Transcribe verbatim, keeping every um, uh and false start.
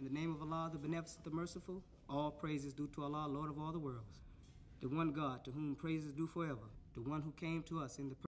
the name of Allah, the Beneficent, the Merciful. All praise is due to Allah, Lord of all the worlds. The one God, to whom praise is due forever. The one who came to us in the